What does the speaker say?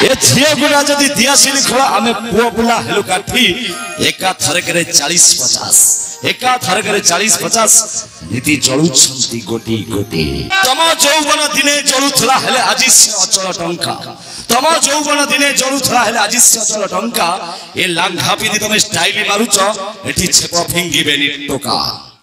ए झियो गुड़ा जदी दियासिली खोला आमे पुओ बुला हेलु काठी एका थरकरे 40-50 एका थरकरे 40-50 नीति जळुछंती गोटी गोटी तम जौवन दिने जळुथला हेले आजि से अचल टंका तम जौवन दिने जळुथला हेले आजि से अचल टंका ए लांघा पिदी तमे स्टाइल मारुछ एठी छेप फिंगी बेनी टोका।